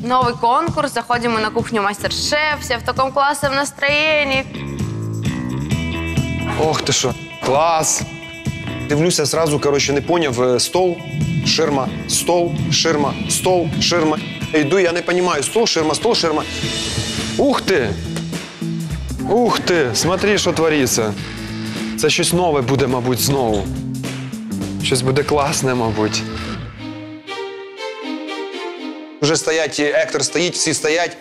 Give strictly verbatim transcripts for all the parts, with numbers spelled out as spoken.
Новый конкурс, заходим мы на кухню мастер-шеф, все в таком классном настроении. Ох ти що, клас. Дивлюся, зразу, коротше, не поняв, стол, ширма, стол, ширма, стол, ширма. Йду, я не розумію, стол, ширма, стол, ширма. Ух ти! Ух ти! Смотри, що твориться. Це щось нове буде, мабуть, знову. Щось буде класне, мабуть. Вже стоять, Ектор стоїть, всі стоять.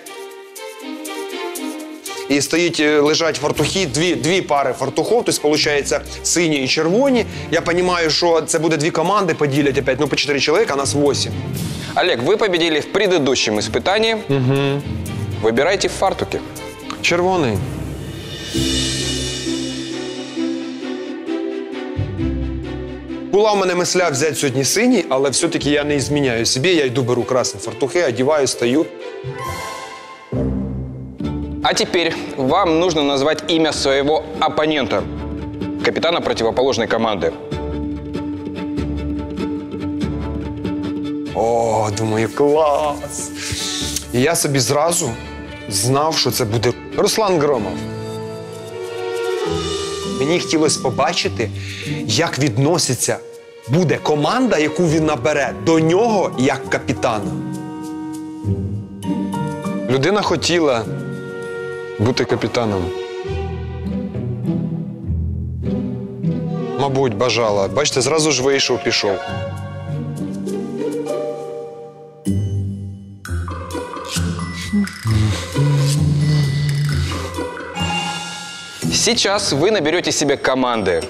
І стоїть, лежать фартухи, дві, дві пари фартухов, тобто, виходить, сині і червоні. Я розумію, що це буде дві команди, поділять опять, ну, по чотири чоловіка, а нас вісім. Олег, вы победили в предыдущем испытании. Угу. Выбирайте фартуки. Червоний. Була в мене мисля взяти сьогодні синій, але все-таки я не зміняю собі. Я йду, беру красні фартухи, одягаю, стою. А теперь вам нужно назвать имя своего оппонента, капитана противоположной команды. О, думаю, клас! І я собі зразу знав, що це буде Руслан Громов. Мені хотілося побачити, як відноситься буде команда, яку він набере, до нього як капітана. Людина хотіла бути капітаном. Мабуть, бажала. Бачите, зразу ж вийшов, пішов. Сейчас вы наберете себе команды.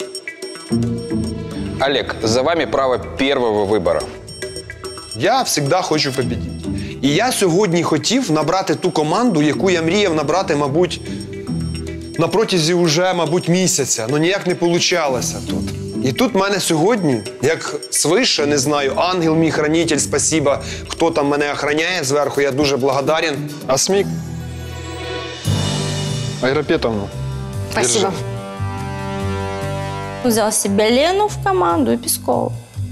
Олег, за вами право первого выбора. Я завжди хочу победити. І я сьогодні хотів набрати ту команду, яку я мріяв набрати, мабуть, на протязі вже, мабуть, місяця. Ну ніяк не вийшло тут. І тут в мене сьогодні, як свише, не знаю, ангел мій хранитель, спасіба, хто там мене охороняє зверху, я дуже благодарен. А Смік? Айрапетовна. Спасибо. Держи. Взял себе Лену в команду и Пескову.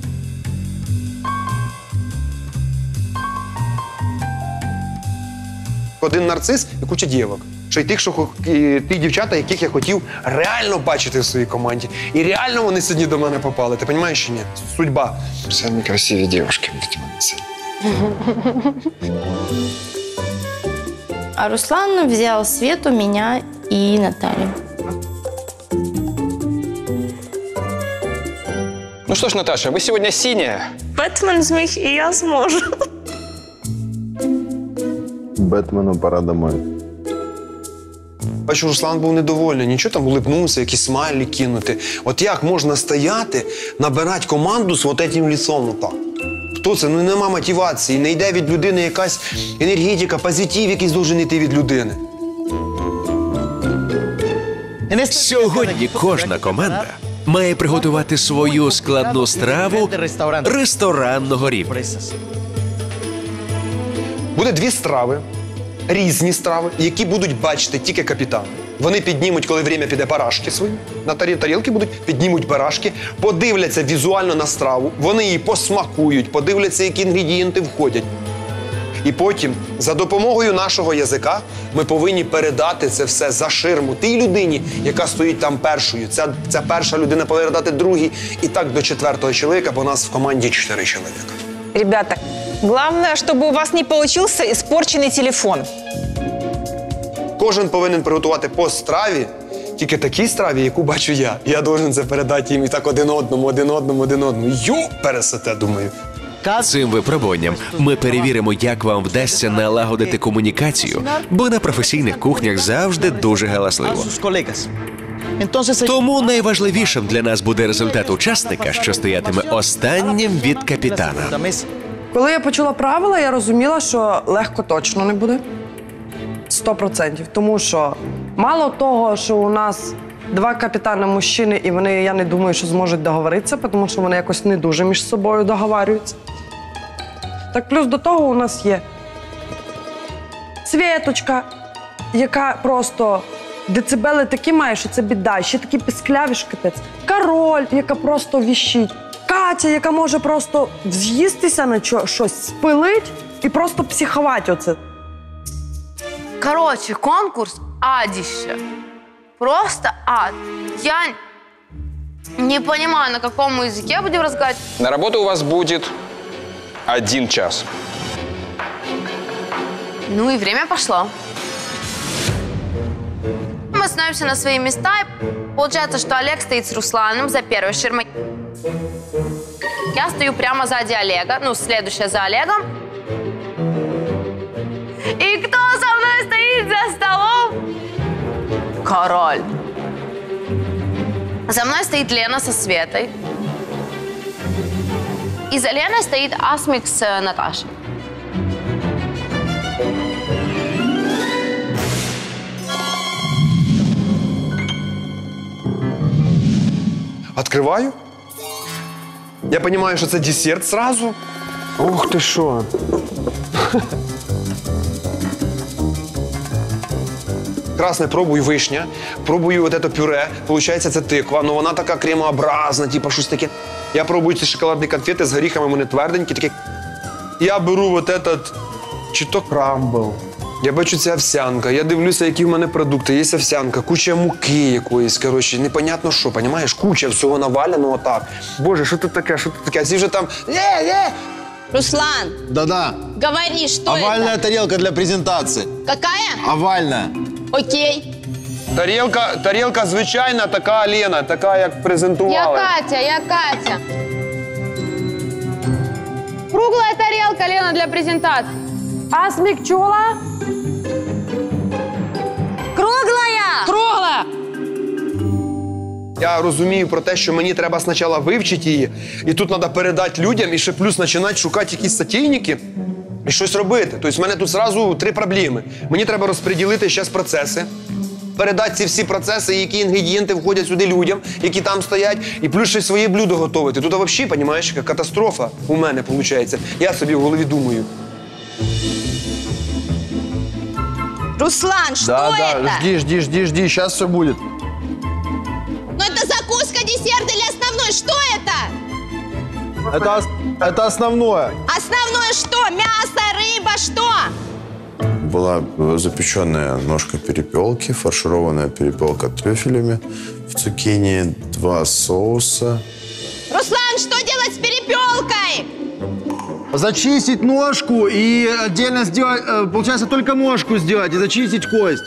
Один нарцис і куча дівок. Що й тих, що і ті дівчата, яких я хотів реально бачити в своїй команді. І реально вони сьогодні до мене попали. Ти розумієш чи ні? Судьба. Самі красиві дівчатки будуть мене сьогодні. А Руслан взял Свету, меня и Наталью. Ну что ж, Наташа, вы сегодня синяя. Бетмен зміг, і я зможу. Бетмену пора домой. Бачу, Руслан був недовольний. Нічого там улибнувся, якісь смайлі кинути. От як можна стояти, набирати команду з от цим лісом отак? Хто це? Ну нема мотивації, не йде від людини якась енергетика, позитив якийсь должен йти від людини. Сьогодні кожна команда має приготувати свою складну страву ресторанного рівня. Буде дві страви, різні страви, які будуть бачити тільки капітан. Вони піднімуть, коли время піде, барашки свої, на тарі- тарілки будуть, піднімуть барашки, подивляться візуально на страву, вони її посмакують, подивляться, які інгредієнти входять. І потім, за допомогою нашого язика, ми повинні передати це все за ширму тій людині, яка стоїть там першою. Ця, ця перша людина повинна передати другій, і так до четвертого чоловіка, бо у нас в команді чотири чоловіка. Ребята, главное, чтобы у вас не получился испорченный телефон. Кожен повинен приготувати по страві, тільки такій страві, яку бачу я. Я должен це передати їм і так один одному, один одному, один одному. Ю, пересете, думаю. Цим випробуванням ми перевіримо, як вам вдасться налагодити комунікацію, бо на професійних кухнях завжди дуже галасливо. Тому найважливішим для нас буде результат учасника, що стоятиме останнім від капітана. Коли я почула правила, я розуміла, що легко точно не буде. Сто процентів. Тому що мало того, що у нас два капітани мужчини, і вони, я не думаю, що зможуть договоритися, тому що вони якось не дуже між собою договарюються. Так плюс до того у нас є Світочка, яка просто децибели такі має, що це біда. Ще такі пискляві, що капець. Король, яка просто віщить. Катя, яка може просто з'їстися на чо- щось, спилить і просто психувати оце. Короче, конкурс адище. Просто ад. Я не понимаю, на каком мы языке будем разговаривать. На работу у вас будет один час. Ну и время пошло. Мы становимся на свои места. Получается, что Олег стоит с Русланом за первой ширмой. Я стою прямо сзади Олега, ну, следующая за Олегом. И кто со мной стоит за столом? Король. За мной стоит Лена со Светой. И за Леной стоит Асмик с э, Наташей. Открываю. Я понимаю, что это десерт сразу. Ух ты шо. Красне пробую вишня, пробую вот это пюре. Получається, це тиква, але вона така кремообразна, типу щось таке. Я пробую ці шоколадні конфети з горіхами, вони тверденькі, такі. Я беру вот этот, чи то крамбл. Я бачу, це овсянка. Я дивлюся, які в мене продукти. Є овсянка, куча муки якоїсь, коротше, непонятно що, понімаєш? Куча всього навалено отак. Боже, що тут таке, що тут таке? А ці вже там, є, є. Руслан, Да-да. говори, что Овальная это? тарелка для презентации. Какая? Овальная. Окей. Тарілка, тарілка звичайна, така Лена, така, як презентували. Я Катя, я Катя. Круглая тарелка, Лена, для презентации. Асмік чула? Круглая! Круглая! Я розумію про те, що мені треба спочатку вивчити її, і тут треба передати людям, і ще плюс починати шукати якісь статейники і щось робити. Тобто в мене тут одразу три проблеми. Мені треба розподілити зараз процеси, передати ці всі процеси, які інгредієнти входять сюди людям, які там стоять, і плюс ще своє блюдо готувати. Тут взагалі, розумієш, яка катастрофа у мене виходить. Я собі в голові думаю. Руслан, что Да, это? да, жди, жди, жди, жди, сейчас все будет. Ну это закуска, десерт или основной? Что это? Это, ос- это основное. Основное что? Мясо, рыба, что? Была запеченная ножка перепелки, фаршированная перепелка трюфелями в цукини, два соуса. Руслан, что делать с перепелкой? Зачистить ножку и отдельно сделать, э, получается, только ножку сделать и зачистить кость.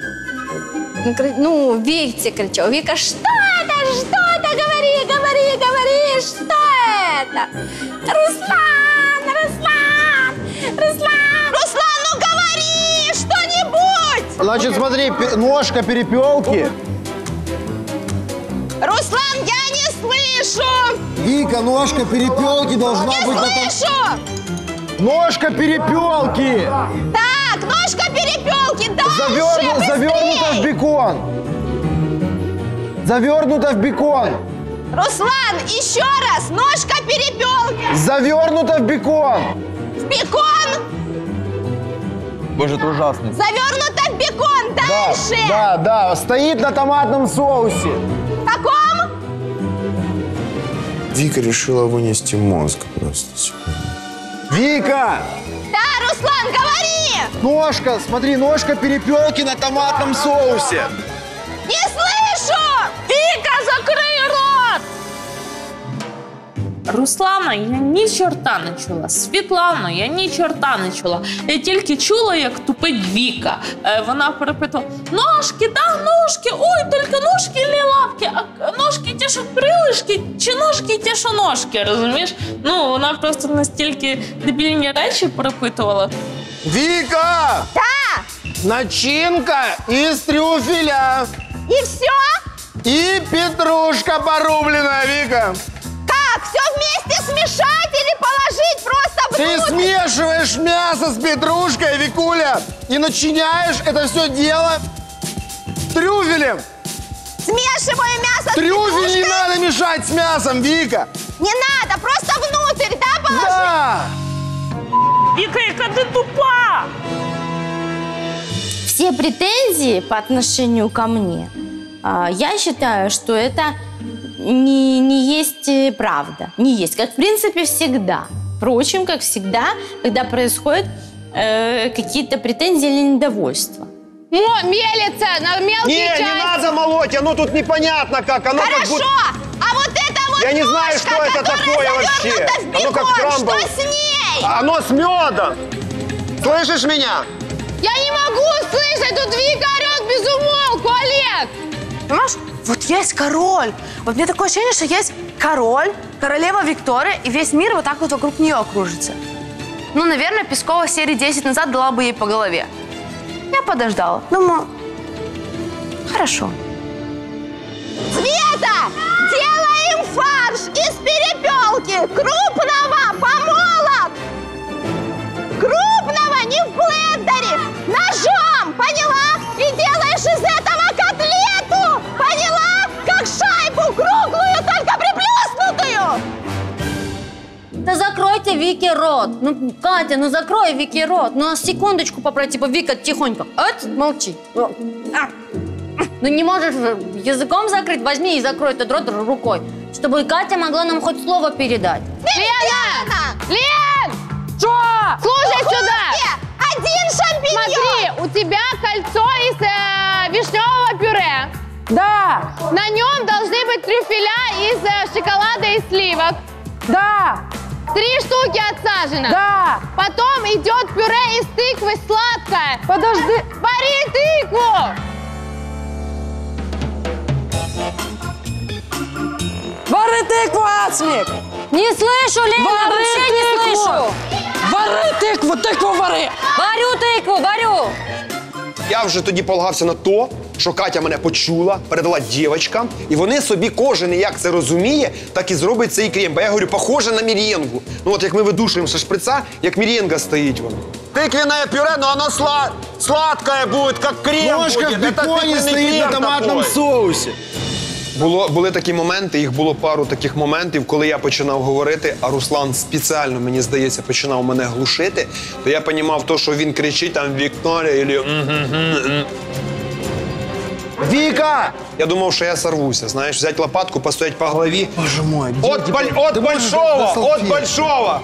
Ну, Викте кричал. Вика, что это? Что это? Говори, говори, говори, что это? Руслан, Руслан, Руслан. Руслан, ну говори что-нибудь! Значит, смотри, пе- ножка перепелки. Руслан, я не слышу! Вика, ножка перепелки должна Не быть... на том- слышу! Ножка перепелки! Так, ножка перепелки, дальше, Заверну- завернута в быстрей! бекон. Завернута в бекон. Руслан, еще раз, ножка перепелки! Завернута в бекон. В бекон! Боже, это ужасно. Завернута в бекон, Да, дальше! да, да, стоит на томатном соусе. В каком? Вика решила вынести мозг просто сегодня. Вика! Да, Руслан, говори! Ножка, смотри, ножка перепелки на томатном соусе. Не слышу! Віка, закрий рот! Руслана, я ні чорта не чула. Світлану, я ні чорта не чула. Я тільки чула, як тупить Віка. Е, вона перепитувала: ножки, да, ножки, ой, тільки ножки или лапки, а ножки ті, що крилишки, чи ножки ті, що ножки, розумієш? Ну, вона просто настільки дебільні речі перепитувала. Вика! Да! Начинка из трюфеля. И все? И петрушка порубленная, Вика. Как? Все вместе смешать или положить просто Ты внутрь? смешиваешь мясо с петрушкой, Викуля, и начиняешь это все дело трюфелем. Смешиваю мясо с Трюфель не петрушкой? надо мешать с мясом, Вика. Не надо, просто внутрь, да, положить? Да. Віка, яка ти тупа! Все претензии по отношению ко мне, а, я считаю, что это не, не есть э, правда. Не есть, как в принципе всегда. Впрочем, как всегда, когда происходят э, какие-то претензии или недовольства. Мо- Мелится на мелкие Не, части. не надо молоть, оно тут непонятно как. Оно как Хорошо, будто... а вот это вот Я не знаю, ножка, что это которая такое вообще. завернута в Оно как бекон, крамбл. что с ней? Оно с медом. Слышишь меня? Я не могу слышать, тут Вика орет без умолку, Олег. Понимаешь, вот есть король. Вот мне такое ощущение, что есть король, королева Виктория, и весь мир вот так вот вокруг нее кружится. Ну, наверное, Пескова серии десять назад дала бы ей по голове. Я подождала. Думаю, хорошо. Света, делаем фарш из перепелки крупного помолот. Крупного, не в блендере, ножом, поняла? И делаешь из этого котлету, поняла? Как шайбу круглую, только приплюснутую. Да закройте Вике рот. Ну, Катя, ну закрой Вике рот. Ну, секундочку попроси, типа, Вика, тихонько. От, молчи. А. Ну, не можешь языком закрыть, возьми и закрой этот рот рукой, чтобы Катя могла нам хоть слово передать. Лена! Лен! Что? Слушай сюда! Один шампиньон! Смотри, у тебя кольцо из э, вишневого пюре. Да, На нем должны быть трюфеля из э, шоколада и сливок. да, Три штуки отсажено. да. Потом идет пюре из тыквы сладкое. Подожди. Вари тыкву! Вари тыкву, Ацмик! Не слышу, Лена, Вари вообще не тыкву! слышу. Вари тыкву, тыкву вари! Варю тыкву, варю. Я вже тоді полагався на то, що Катя мене почула, передала дівчатам, і вони собі кожен як це розуміє, так і зробить цей крем. Бо я говорю, похоже на меренгу. Ну от як ми видушуємо зі шприца, як меренга стоїть воно. Тыквенное пюре, но оно сла... сладкое будет, как крем Ножка в будет. Это беконе тыквенный стоит крем на томатном такой. соусе. Було, були такі моменти, їх було пару таких моментів, коли я починав говорити, а Руслан спеціально, мені здається, починав мене глушити, то я розумів то, що він кричить там Вікторія, або Вика! я думав, що я сорвуся, знаєш, взяти лопатку, постоять по голові. Боже мой. От, где- баль, где- от ты можешь большого, дать на от салфетку? большого.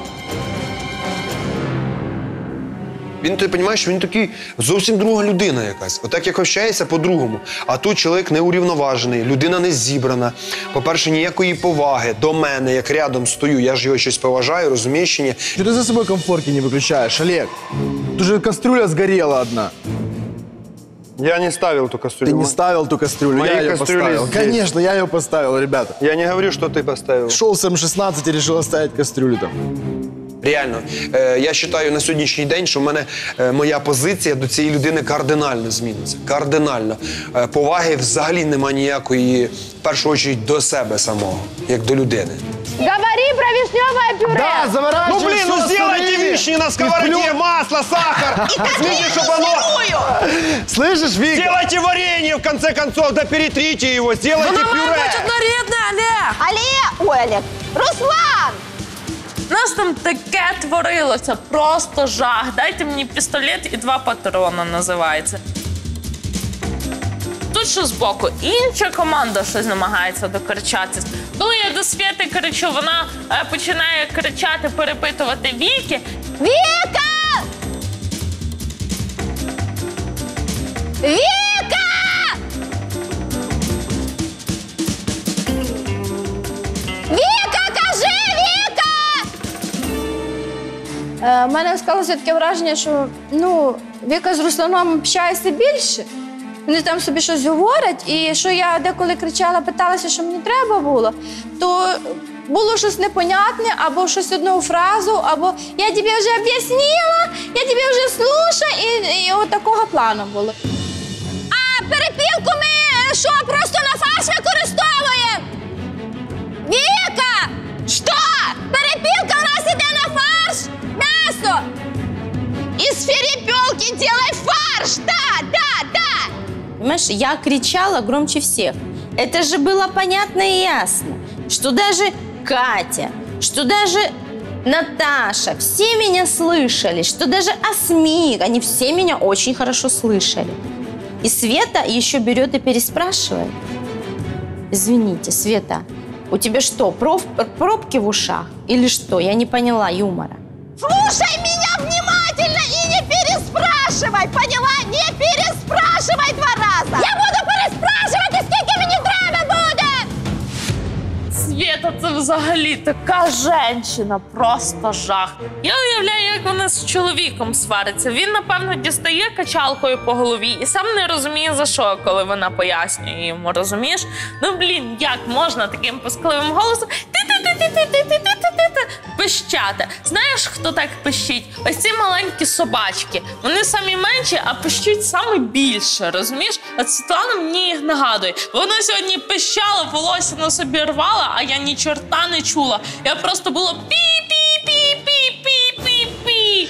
Він, ти розумієш, він такий зовсім друга людина якась. Отак як общається по-другому. А тут чоловік неурівноважений, людина не зібрана. По-перше, ніякої поваги до мене, як рядом стою, я ж його щось поважаю, розумієш чи ні? Что ты за собой комфорки не выключаешь, Олег? Тут же кастрюля сгорела одна. Я не ставив ту кастрюлю. Ты не ставил ту кастрюлю, Мои я ее кастрюли поставил. здесь. Конечно, я ее поставил, ребята. Я не говорю, що ти поставив. Шел с эм шестнадцать и решил оставить кастрюлю там. Реально, е, я вважаю на сьогоднішній день, що в мене е, моя позиція до цієї людини кардинально зміниться. Кардинально. Е, поваги взагалі нема ніякої, в першу чергу, до себе самого, як до людини. Говори про вишневое пюре. Да, заворачивай Ну блин, всё ну сделайте остальные. вишни на И сковороде, плю- масло, сахар. Возьмите, чтобы оно... Слышишь, Вика? Сделайте варенье, в конце концов, да перетрите его, сделайте пюре. Нарідне, Олег! Олег, ой, Олег, Руслан! У нас там таке творилося, просто жах. Дайте мені пістолет і два патрона, називається. Тут що збоку, інша команда щось намагається докричатися. Коли я до Свєти кричу, вона е, починає кричати, перепитувати Віки. Вика! Вика! Віка, кажи, Віка! Е, У мене склалося таке враження, що ну, Віка з Русланом общається більше. Вони там собі щось говорять, і що я деколи кричала, питалася, що мені треба було, то було щось непонятне, або щось одну фразу, або я тобі вже об'яснила, я тебе вже слушаю, і, і от такого плану було. А перепілку ми що, просто на фарш використовуємо? Віка! Що? Перепілка у нас іде на фарш? М'ясо! Із перепілки делай фарш! Да, да, да! Понимаешь, я кричала громче всех. Это же было понятно и ясно, что даже Катя, что даже Наташа, все меня слышали, что даже Асмик, они все меня очень хорошо слышали. И Света еще берет и переспрашивает. Извините, Света, У тебя что, проб, пробки в ушах? Или что? Я не поняла юмора. Слушай меня внимательно и не переспрашивай, поняла? Не переспрашивай два раза! Я буду переспрашивать, и скільки мені треба буде! Свєта, це взагалі така женщина, просто жах. Я уявляю, як вона з чоловіком свариться. Він, напевно, дістає качалкою по голові і сам не розуміє, за що, коли вона пояснює йому, розумієш? Ну, блін, як можна таким пискливим голосом ти-ти-ти-ти-ти-ти-ти-ти-ти пищати? Знаєш, хто так пищить? Ось ці маленькі собачки. Вони самі менші, а пищуть саме більше, розумієш? От Світлана мені їх нагадує. Вона сьогодні пищала, волосся на собі рвала, а я ні чорта не чула. Я просто була пі-пі-пі-пі-пі-пі-пі.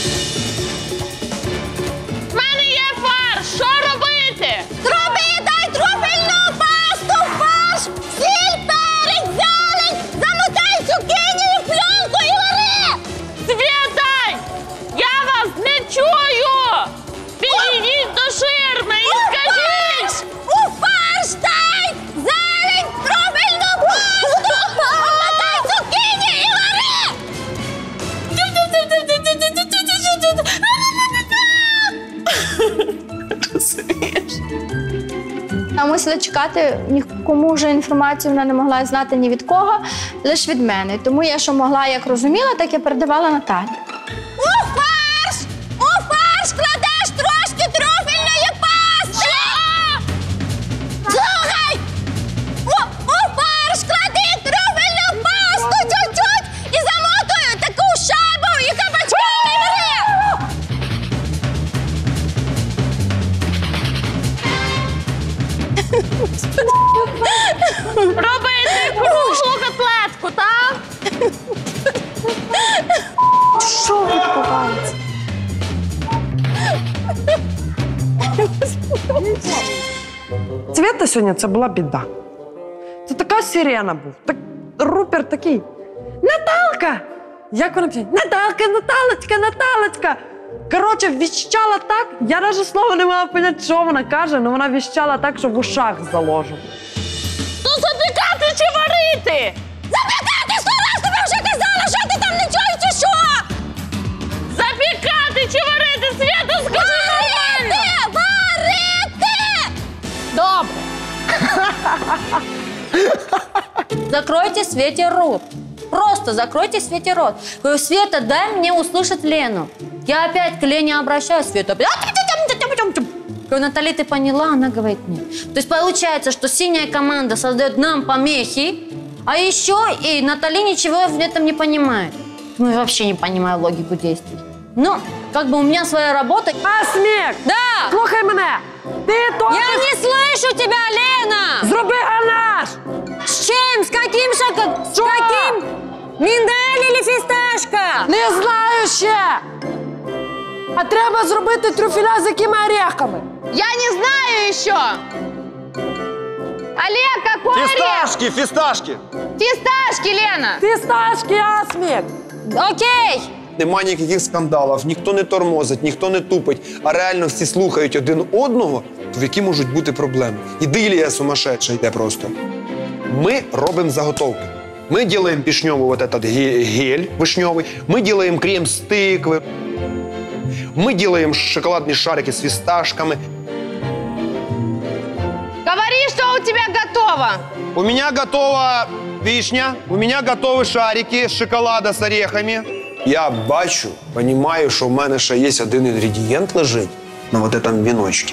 В мене є фарш, що робити? Труби, дай трупельну пасту, фарш, сіль, перець, зелень, замотай цукіні в пленку і вари! Свєта, я вас не чую! Підійдіть до ширми і скажіть! У фарш дай зелень, трупельну пасту, замотай цукіні і вари! А мусила чекати, нікому вже інформацію вона не могла знати ні від кого, лише від мене. Тому я, що могла, як розуміла, так я передавала Наталі. У фарш! У фарш кладеш трошки трюфельної пасти! Слухай! У, у фарш клади трюфельну пасту чуть-чуть і замотую таку шайбу і кабачками бери! Робити круглу котлетку, так? Що відбувається? Свята сьогодні це була біда. Це така сирена був. Так, Рупер такий. Наталка! Як вона п'є? Наталка, Наталочка, Наталочка! Коротше, віщала так, я навіть слова не мала поняти, що вона каже, але вона віщала так, що в ушах заложив. Ну запікати чи варити? Запікати! Сто раз тобі вже казала, що ти там не чуєш чи що? Запікати чи варити? Свята, скажи нормально! Варити! Добре. Закройте Свете рот. Просто закройте Свете рот. Говорю, Света, дай мне услышать Лену. Я опять к Лене обращаюсь, Света. Говорю, Натали, ты поняла? Она говорит, нет. То есть получается, что синяя команда создает нам помехи, а еще и Натали ничего в этом не понимает. Ну, я вообще не понимаю логику действий. Ну, как бы у меня своя работа. Асмік! Да! Слухай мене! Ти то... Я не слышу тебя, Лена! Зроби ганаш! С чем? С каким шоколадом? С каким? Миндаль или фисташка? Не знаю ще! А треба зробити трюфеля з якими орехами. Я не знаю еще. Олег, какой орех? Фісташки, фісташки! Фисташки, Лена. Фісташки, Асмік! Окей. Нема ніяких скандалів, ніхто не тормозить, ніхто не тупить, а реально всі слухають один одного, то в які можуть бути проблеми. Ідилія сумасшедша йде просто. Ми робимо заготовки. Мы делаем вишневый вот этот гель вишневый, мы делаем крем с тыквы, мы делаем шоколадные шарики с фисташками. Говори, что у тебя готово. У меня готова вишня, у меня готові шарики з шоколада з орехами. Я бачу, розумію, що в мене ще є один інгредієнт лежить на вот этом віночці.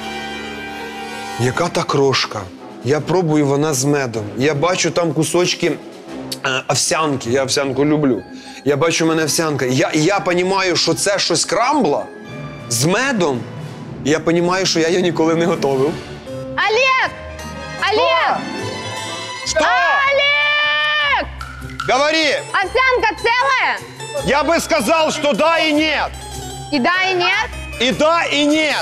Яка та крошка? Я пробую, вона з медом. Я бачу там кусочки е, овсянки. Я овсянку люблю. Я бачу, в мене овсянка. Я, я розумію, що це щось крамбла з медом. І я розумію, що я її ніколи не готував. Олег! Олег! Что? Олег! Говори! Овсянка целая? Я бы сказал, что да и нет. И да, и нет? И да, и нет.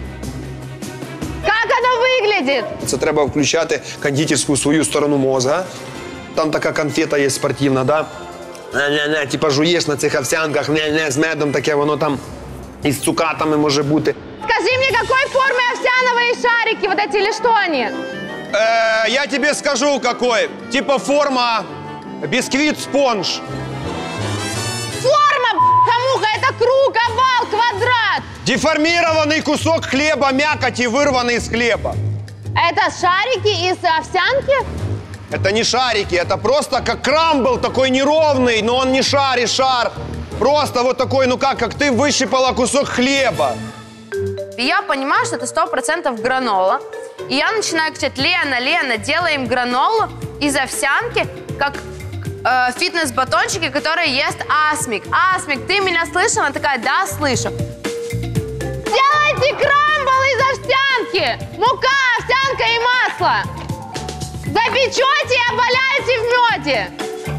Как оно выглядит? Це треба включати кондитерську свою сторону мозга. Там така конфета є спортивна, да? Не-не-не, типа жуєш на цих овсянках, не-не, з медом таке, воно там із цукатами може бути. Скажи мне, какой формы овсяновые шарики вот эти или что они? Э, я тебе скажу, какой. Типа форма бисквит-спонж. Форма, б***ка-муха, это круг, овал, квадрат. Деформированный кусок хлеба, мякоти, вырванный из хлеба. Это шарики из овсянки? Это не шарики, это просто как крамбл, такой неровный, но он не шар и шар. Просто вот такой, ну как, как ты выщипала кусок хлеба. И я понимаю, что это сто процентов гранола. И я начинаю кричать: Лена, Лена, делаем гранолу из овсянки, как э, фитнес-батончики, которые ест Асмик. Асмик, ты меня слышала? Она такая: да, слышу. Делайте крамбл из овсянки! Мука, овсянка и масло! Запечете и обваляете в меде!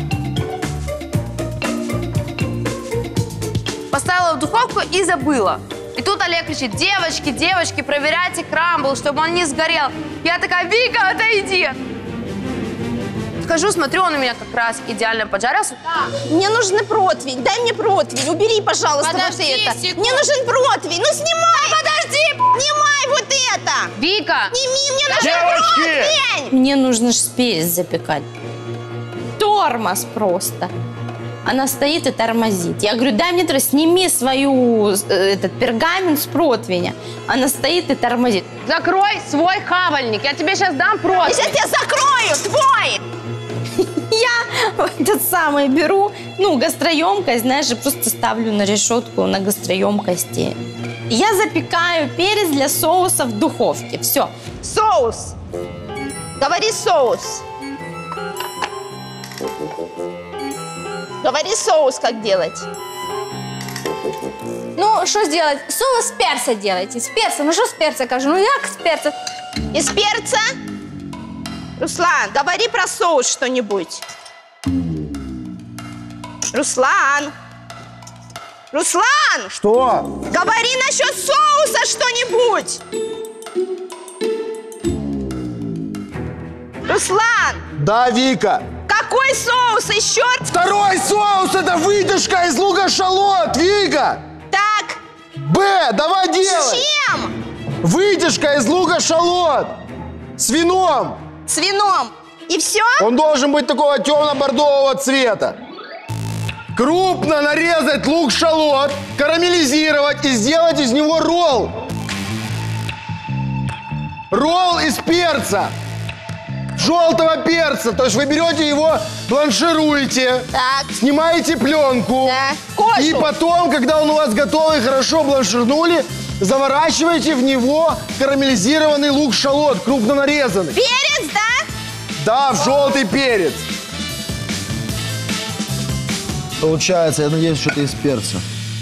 Поставила в духовку и забыла. И тут Олег кричит: девочки, девочки, проверяйте крамбл, чтобы он не сгорел. Я такая: Вика, отойди. Хожу, смотрю, он у меня как раз идеально поджарился. Мне нужен противень, дай мне противень, убери, пожалуйста, Подожди вот это. секунду. Мне нужен противень, ну снимай. Да подожди! Снимай вот это. Вика! Сними, мне нужен Девочки! противень. Мне нужно ж перец запекать. Тормоз просто. Она стоит и тормозит. Я говорю: дай мне, сними свою, этот пергамент с противня. Она стоит и тормозит. Закрой свой хавальник, я тебе сейчас дам противень. Сейчас я закрою твой. Я этот самый беру, ну, гастроемкость, знаешь, и просто ставлю на решетку на гастроемкости. Я запекаю перец для соуса в духовке. Все. Соус. Говори соус. Говори соус, как делать. Ну, что сделать? Соус с перца делайте. С перца. Ну, что с перца, кажу? Ну, як с перца? Из перца? Руслан, говори про соус что-нибудь. Руслан. Руслан! Что? Говори насчет соуса что-нибудь. Руслан! Да, Вика. Какой соус еще? Второй соус – это выдержка из лука-шалот, Вика. Так. Б, давай С делай. чем? Выдержка из лука-шалот. С вином. С вином. И все? Он должен быть такого темно-бордового цвета. Крупно нарезать лук-шалот, карамелизировать и сделать из него ролл. Ролл из перца. Желтого перца. То есть вы берете его, бланшируете, Так. снимаете пленку. Да. Кожу. И потом, когда он у вас готовый, хорошо бланширнули, заворачиваете в него карамелизированный лук-шалот, крупно нарезанный. Перец, да? Да, в желтый перец. Получается, я надеюсь, что это из перца.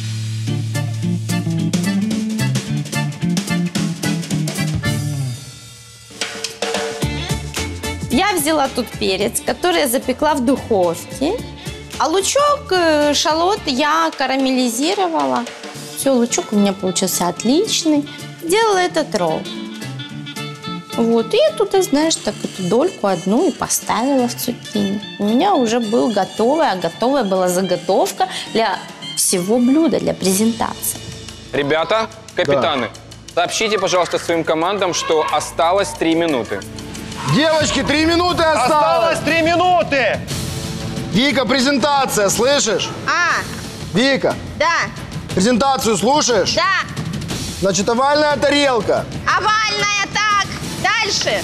Я взяла тут перец, который я запекла в духовке. А лучок, э, шалот я карамелизировала. Все, лучок у меня получился отличный. Делала этот ролл. Вот, и я туда, знаешь, так эту дольку одну и поставила в цукини. У меня уже был готовый, а готовая была заготовка для всего блюда, для презентации. Ребята, капитаны, сообщите, пожалуйста, своим командам, что осталось три минуты. Девочки, три минуты осталось. Осталось три минуты. Вика, презентация, слышишь? А, Вика, да, презентацию слушаешь? да. Значит, овальная тарелка. Овальная, так. Дальше.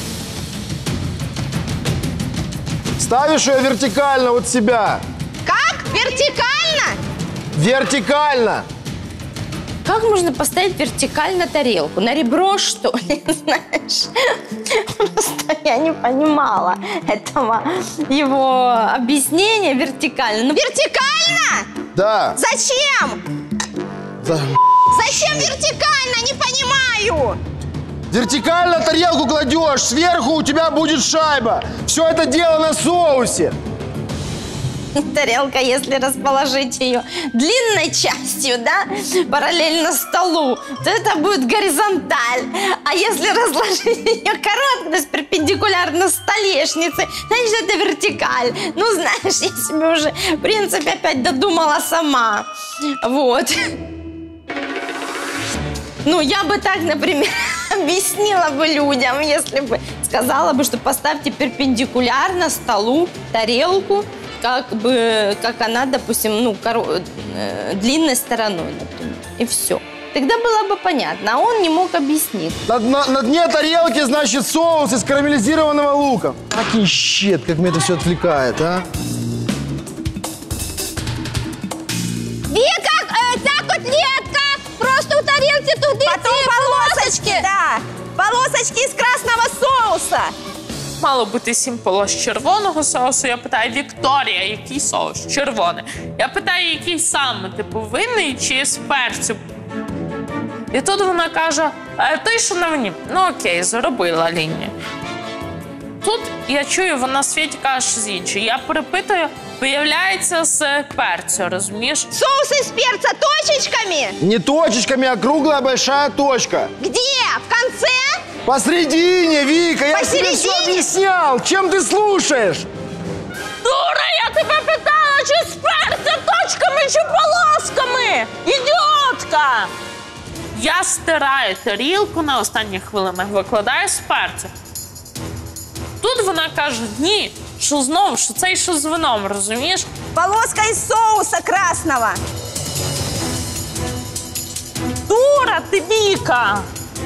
Ставишь ее вертикально от себя. Как? Вертикально? Вертикально. Как можно поставить вертикально тарелку? На ребро, что ли? Знаешь, просто я не понимала этого его объяснения вертикально. Ну, Вертикально? Да. Зачем? Да. Зачем вертикально? Не понимаю. Вертикально тарелку кладешь, сверху у тебя будет шайба. Все это дело на соусе. тарелка, если расположить ее длинной частью, да, параллельно столу, то это будет горизонталь. А если разложить ее короткой, то есть перпендикулярно столешнице, значит, это вертикаль. Ну, знаешь, я себе уже, в принципе, опять додумала сама. Вот. Ну, я бы так, например, объяснила бы людям, если бы сказала бы, что поставьте перпендикулярно столу тарелку, как бы, как она, допустим, ну, коро... э, длинной стороной, например. И все. Тогда было бы понятно, а он не мог объяснить. На, на, на дне тарелки, значит, соус из карамелизированного лука. Акий щет, как меня это все отвлекает, а? Вика, э, ця котлетка! Просто у тарелки туди Потом полосочки, да, полосочки из красного соуса. Мало бути сім полос червоного соусу. Я питаю, Вікторія, який соус? Червоний. Я питаю, який саме, типу, винний чи з перцю? І тут вона каже, «Е, той, що на мені. Ну окей, зробила лінію. Тут я чую, вона Світі каже, що з іншої. Я перепитую, виявляється, з перцю, розумієш? Соус из перца точечками? Не точечками, а круглая большая точка. Где? В конце? Посредине, Вика, я тебе все Посередине? объяснял. Чем ты слушаешь? Дура, я тебе питала, чи з перцю точками, чи полосками? Ідіотка! Я стираю тарілку на останніх хвилинах, викладаю з перцю. Тут вона каже, ні, що знову, що це і що з вином, розумієш? Полоска из соуса красного. Дура ти, Віка!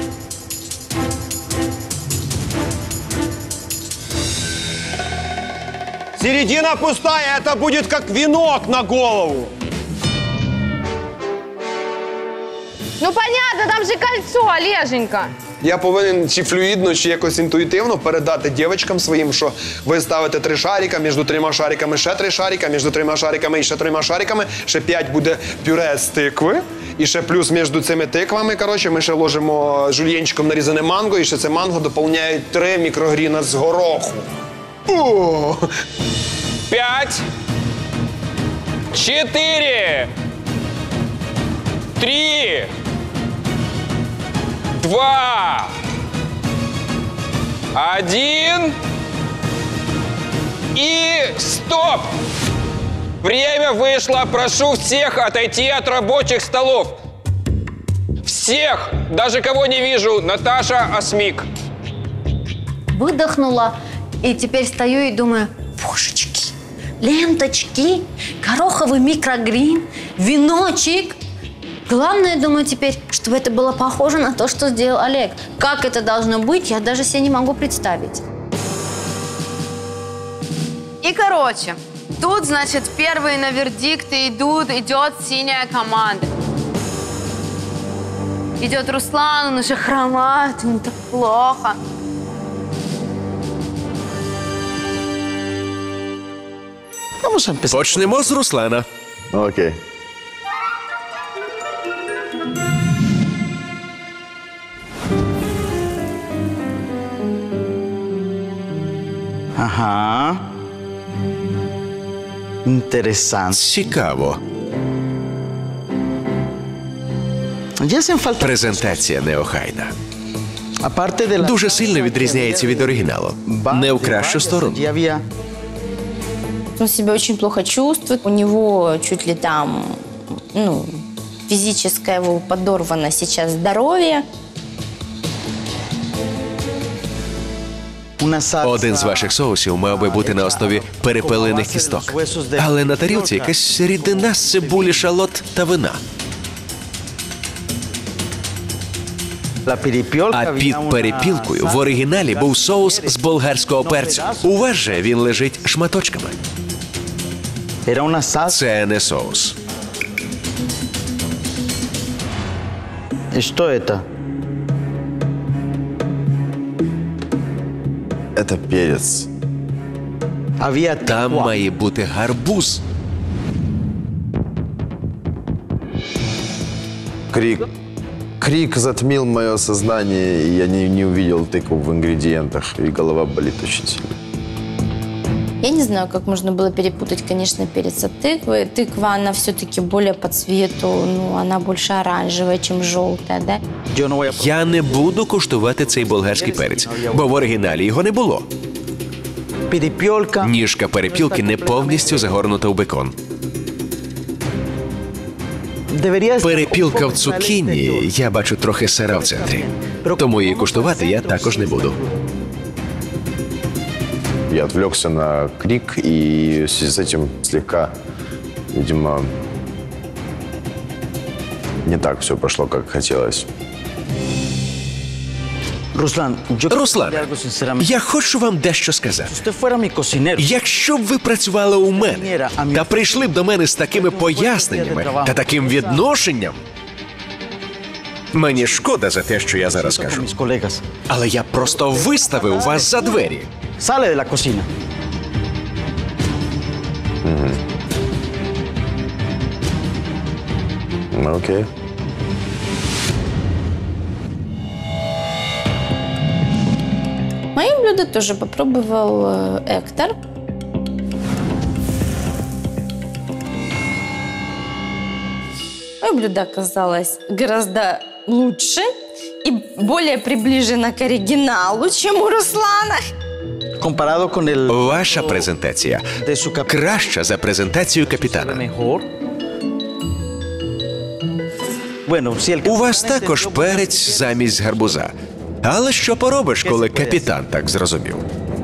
Середина пустая, это будет как венок на голову. Ну понятно, там же кольцо, Олеженька. Я повинен чи флюїдно, чи якось інтуїтивно передати дівчаткам своїм, що ви ставите три шарика, між трьома шариками ще три шарика, між трьома шариками і ще трьома шариками, ще п'ять буде пюре з тикви, і ще плюс між цими тиквами, коротше, ми ще ложимо жульєнчиком нарізане манго, і ще це манго доповняють три мікрогріна з гороху. О! Пять. Четыре. Три. Два. Один. И стоп! Время вышло. Прошу всех отойти от рабочих столов. Всех! Даже кого не вижу. Наташа, Осмик. Выдохнула, и теперь стою и думаю, божечки, ленточки, гороховый микрогрин, веночек. Главное, думаю, теперь, чтобы это было похоже на то, что сделал Олег. Как это должно быть, я даже себе не могу представить. И, короче, тут, значит, первые на вердикты идут, идет синяя команда. Идет Руслан, он уже хромает, ему так плохо. Почнемо з Руслана. Окей. Ага. Інтересно. Цікаво. Презентація неохайна. Дуже сильно відрізняється від оригіналу. Не в кращу сторону. Он себя очень плохо чувствует. У него чуть ли там, ну, физическое его подорвано сейчас здоровье. Один з ваших соусів мав би бути на основі перепелених кісток. Але на тарілці якась рідина з цибулі, шалот та вина. А під перепілкою в оригіналі був соус з болгарського перцю. У вас же він лежить шматочками. Це не соус. І що це? Это перец. Там має бути гарбуз. Крик. Крик затмил мое сознание, и я не, не увидел тыкву в ингредиентах, и голова болит очень сильно. Я не знаю, как можно было перепутать, конечно, перец от тыквы. Тыква, она все-таки более по цвету, ну, она больше оранжевая, чем желтая, да? Я не буду куштувати цей болгарський перець, бо в оригіналі його не було. Ніжка перепілки не повністю загорнута в бекон. Перепілка в цукіні, я бачу трохи сира в центрі. Тому її куштувати я також не буду. я отвлекся на крик, и в связи с этим слегка, видимо, не так все пошло, как хотелось. Руслан, Руслан, я хочу вам дещо сказати. Якщо б ви працювали у мене та прийшли б до мене з такими поясненнями та таким відношенням, мені шкода за те, що я зараз кажу. Але я просто виставив вас за двері. Sale de la cocina. Ну, окей. Моим блюдо тоже попробовал э, Эктор. Мое блюдо оказалось гораздо лучше и более приближено к оригиналу, чем у Руслана. Comparado con el... Ваша презентація краща за презентацію капітана. Bueno, si el У вас також перець замість гарбуза. Але що поробиш, коли капітан так зрозумів?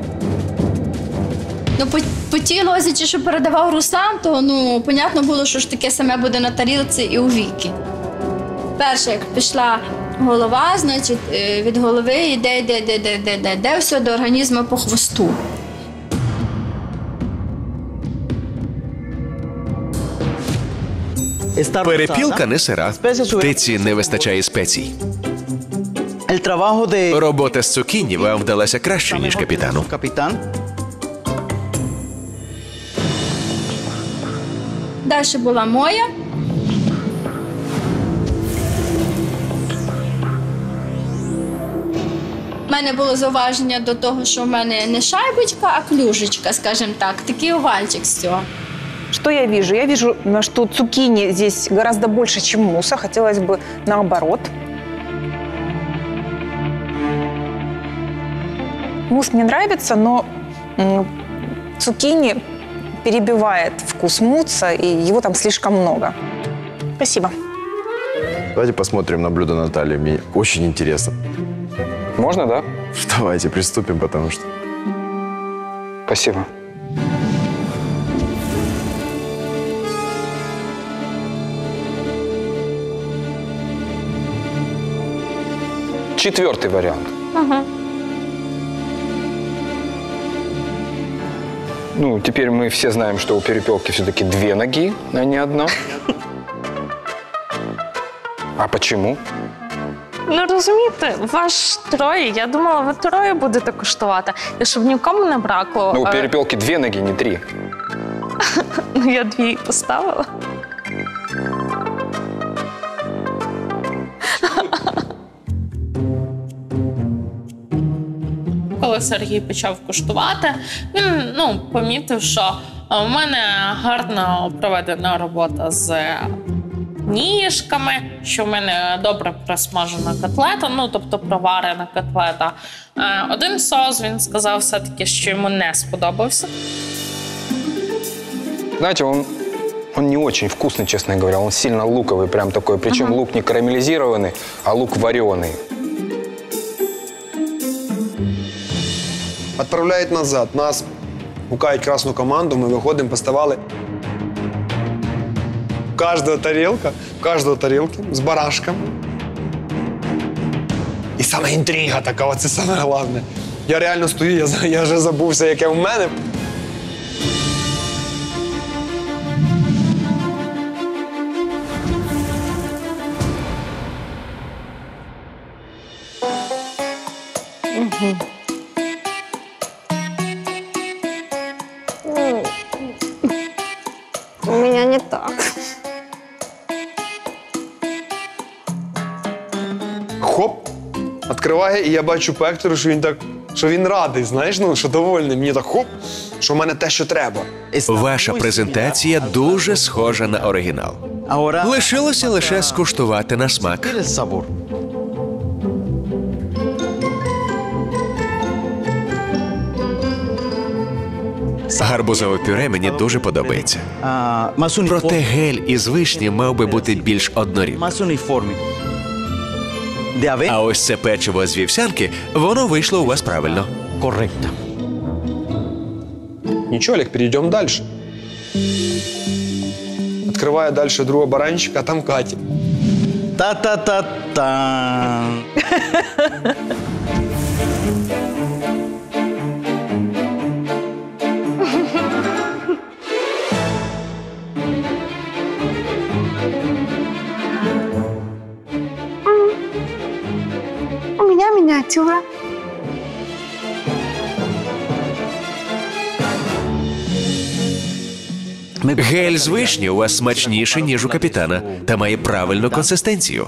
Ну, по, по тій лозі, що передавав Руслан, то, ну, понятно було, що ж таке саме буде на тарілці і у Віки. Перше, як пішла голова, значить, е, від голови йде, йде, йде, йде, йде, йде, йде все до організму по хвосту. Перепілка не сира. Птиці не вистачає спецій. El trabajo de... Робота з цукіні вам вдалася краще, ніж капітану. Capitán. Далі була моя. У мене було зауваження до того, що в мене не шайбочка, а клюшечка, скажімо так. Такий овальчик з цього. Что я вижу? Я вижу, что цукини здесь гораздо больше, чем муса. Хотелось бы наоборот. Мусс мне нравится, но м, цукини перебивает вкус мусса, и его там слишком много. Спасибо. Давайте посмотрим на блюдо Натальи. Мне очень интересно. Можно, да? Давайте приступим, потому что... Спасибо. Четвертый вариант. Ага. Ну, теперь мы все знаем, что у перепелки все-таки две ноги, а не одна. А почему? Ну, розумієте, ваш троє, я думала, ви троє будете куштувати, і щоб нікому не бракло. Ну, у е, перепелки две ноги, не три. Ну, я дві поставила. Коли Сергій почав куштувати, він, ну, помітив, що в мене гарно проведена робота з ніжками, що в мене добре просмажена котлета, ну, тобто проварена котлета. Один соус, він сказав все-таки, що йому не сподобався. Знаете, он, он не очень вкусный, честно говоря. Он сильно луковый, прям такой. Причем ага. лук не карамелизированный, а лук вареный. Отправляють назад. Нас гукають красну команду, ми виходимо, поставали кожного тарілка, кожного тарілки з барашками. І саме інтрига така, оце саме головне. Я реально стою, я, я вже забувся, яке в мене. Угу. У меня не так. Хоп, відкриває, і я бачу по Ектору, що він так, що він радий, знаєш, ну, що довольний. Мені так хоп, що в мене те, що треба. Ваша презентація дуже схожа на оригінал. Лишилося лише скуштувати на смак. Гарбузове пюре мені дуже подобається. Проте гель із вишні мав би бути більш однорідним. А ось це печиво з вівсянки, воно вийшло у вас правильно. Коректно. Ничего, Олег, перейдем дальше. Открываю дальше другого баранчика, а там Катя. Та-та-та-та. У меня миниатюра. Гель з вишні у вас смачніший, ніж у капітана, та має правильну консистенцію.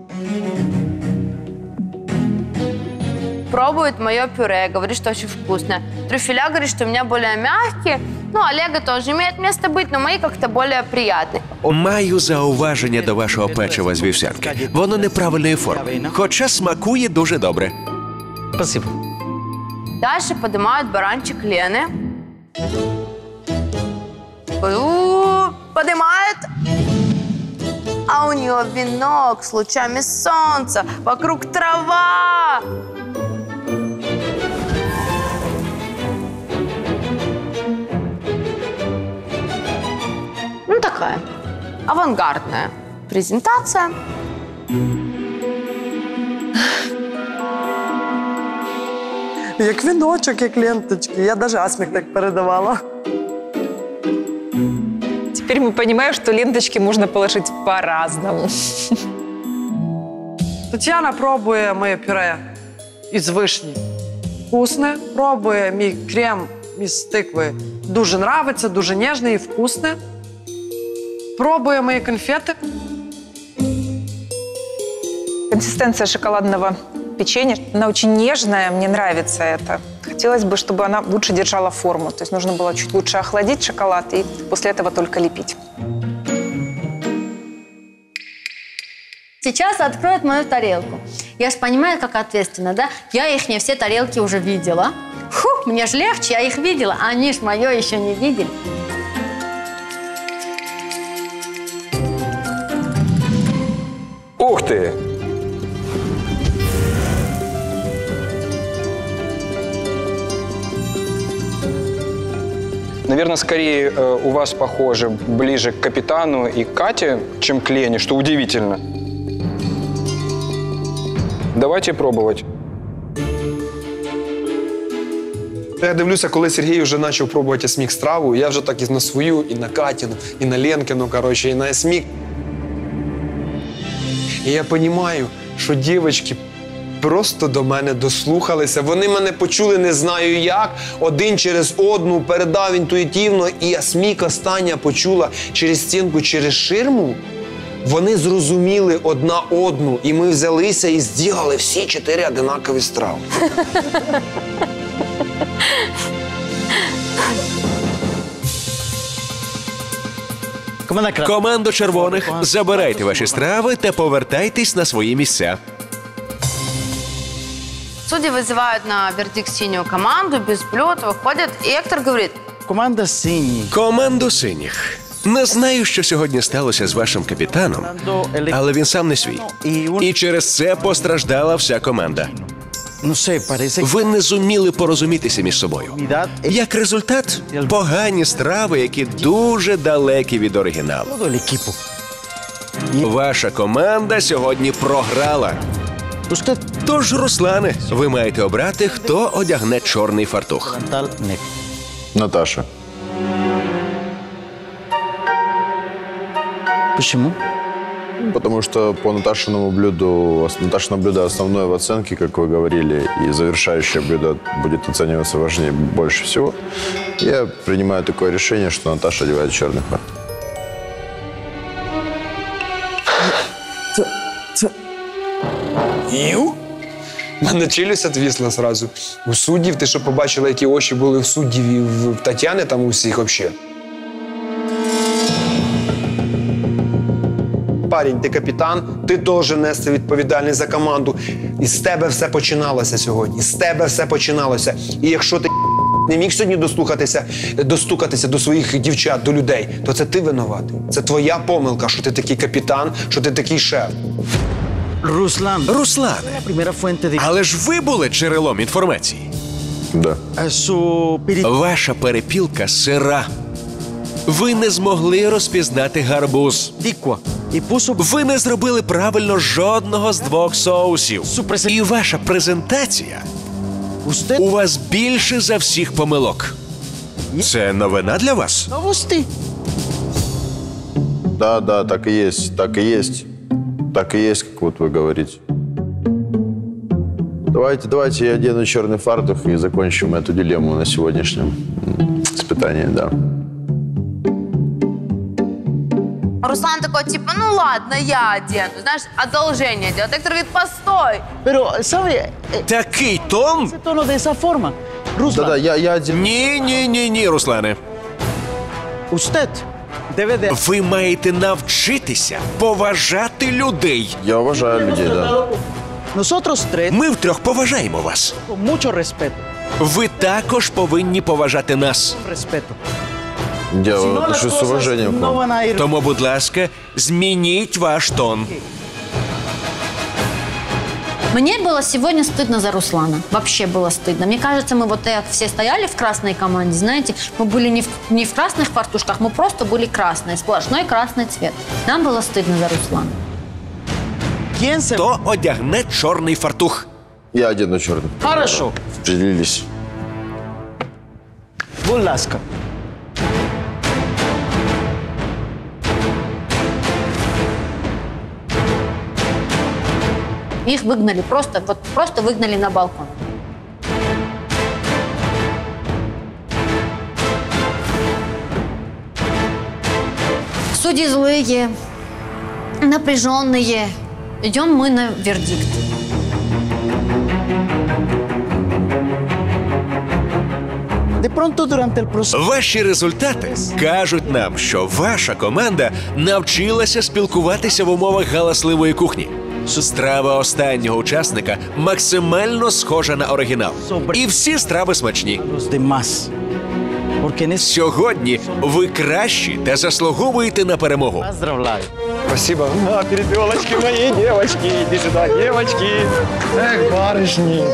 Пробует мое пюре, говорит, что очень вкусное. Трюфеля говорит, что у меня более мягкие. Ну, Олега тоже имеет место быть, но мои как-то более приятные. Маю зауваження до вашого печива з вівсянки. Воно неправильної форми, хоча смакує дуже добре. Спасибо. Дальше поднимают баранчик Лены. У-у-у, поднимает. А у нее венок с лучами солнца. Вокруг трава. Ну, такая авангардная презентация. Як віночок, як ленточки. Я навіть Асмік так передавала. Теперь мы понимаем, что ленточки можно положить по-разному. Тетяна пробує моє пюре із вишні. Вкусне. Пробує мій крем із тикви. Дуже нравиться, дуже ніжний і вкусне. Пробує мої конфети. Консистенция шоколадного печенья, она очень нежная, мне нравится это. Хотелось бы, чтобы она лучше держала форму. То есть нужно было чуть лучше охладить шоколад и после этого только лепить. Сейчас откроют мою тарелку. Я же понимаю, как ответственно, да? Я их не все тарелки уже видела. Фух, мне же легче, я их видела, а они ж мое еще не видели. Ух ты! Наверное, скорее э, у вас похоже ближе к капитану и Кате, чем к Лене, что удивительно. Давайте пробовать. Я дивлюся, коли Сергій вже почав пробувати есмік страву, я вже так і на свою, і на Катіну, і на Ленкину, коротше, і на есмік. І я розумію, що дівчатки просто до мене дослухалися. Вони мене почули не знаю як, один через одну, передав інтуїтивно, і есмік остання почула через стінку, через ширму. Вони зрозуміли одна одну, і ми взялися і зробили всі чотири однакові страви. Командо червоних, забирайте ваші страви та повертайтесь на свої місця. Судьи вызывают на вердикт синюю команду, без блюд, выходят, и Эктор говорит: Команда синіх. Команду синіх. Не знаю, що сьогодні сталося з вашим капітаном, але він сам не свій. І через це постраждала вся команда. Ви не зуміли порозумітися між собою. Як результат, погані страви, які дуже далекі від оригіналу. Ваша команда сьогодні програла. Тож, Руслане, ви маєте обрати, хто одягне чорний фартух. Наташа. Почему? Потому что по Наташиному блюду, Наташино блюдо основное в оценке, как вы говорили, и завершающее блюдо будет оцениваться важнее больше всего. Я принимаю такое решение, что Наташа одевает черный фартух. Ю? У мене челюсть відвісла одразу. У суддів, ти що побачила, які очі були в суддів і в Тетяни, там у всіх взагалі. Парень, ти капітан, ти теж нести відповідальність за команду. І з тебе все починалося сьогодні. З тебе все починалося. І якщо ти не міг сьогодні дослухатися, достукатися до своїх дівчат, до людей, то це ти винуватий. Це твоя помилка, що ти такий капітан, що ти такий шеф. Руслан. Руслане, але ж ви були джерелом інформації. Да. Ваша перепілка сира. Ви не змогли розпізнати гарбуз. Ви не зробили правильно жодного з двох соусів. І ваша презентація у вас більше за всіх помилок. Це новина для вас? Да, да, так и есть, так и есть. Так и есть, как вот вы говорите. Давайте, давайте я одену черный фартух и закончим эту дилемму на сегодняшнем испытании, да. Руслан такой, типа, ну ладно, я одену. Знаешь, одолжение делать. Доктор говорит, постой. Такий тон? Да-да, я, я один... Ні, ні, ні, ні, Руслане. Ви маєте навчитися поважати людей. Я уважаю людей, да. Ми втрьох поважаємо вас. Ви також повинні поважати нас. Я отношусь с уважением к вам. Тому, будь ласка, змініть ваш тон. Мне было сегодня стыдно за Руслана. Вообще было стыдно. Мне кажется, мы вот так все стояли в красной команде, знаете, мы были не в, не в красных фартушках, мы просто были красные, сплошной красный цвет. Нам было стыдно за Руслана. Хто одягне чорний фартух? Я одену черный. Хорошо. Поделились. Будь ласка. Их выгнали просто, вот просто выгнали на балкон. Судьи злые, напряженные. Идем мы на вердикт. Ваші результати кажуть нам, що ваша команда навчилася спілкуватися в умовах галасливої кухні. Страва останнього учасника максимально схожа на оригінал. І всі страви смачні. Сьогодні ви кращі та заслуговуєте на перемогу. Спасибо. На, перепелочки мои, девочки. Иди сюда, девочки. Эх, барышни.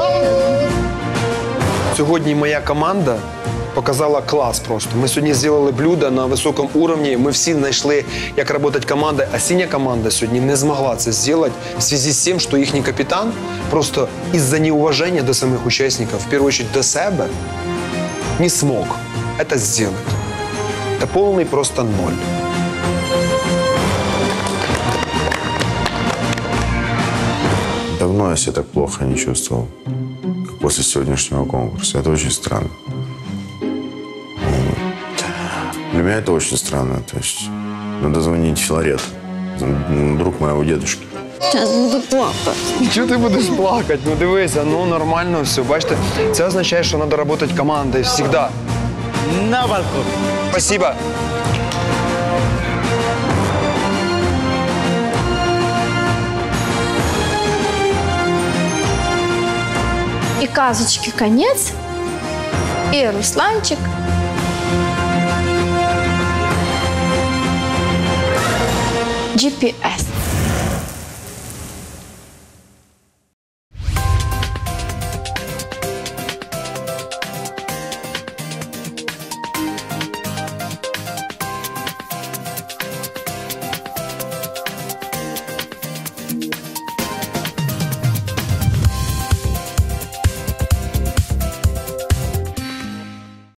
Сьогодні моя команда показала клас просто. Ми сьогодні зробили блюдо на високому рівні. Ми всі знайшли, як працювати команда. А синя команда сьогодні не змогла це зробити в зв'язку з тим, що їхній капітан просто із-за неуваження до самих учасників, в першу чергу до себе, не смог це зробити. Це повний просто ноль. Давно я себя так плохо не чувствовал, как после сегодняшнего конкурса. Это очень странно. Для меня это очень странно. То есть надо звонить Филарет, друг моего дедушки. Сейчас буду плакать. Чого ти будеш плакати? Ну дивися, ну нормально все. Бачите, це означає, що треба працювати командою завжди. На балкон. Спасибо. И казочки конец, и Русланчик джи пи эс.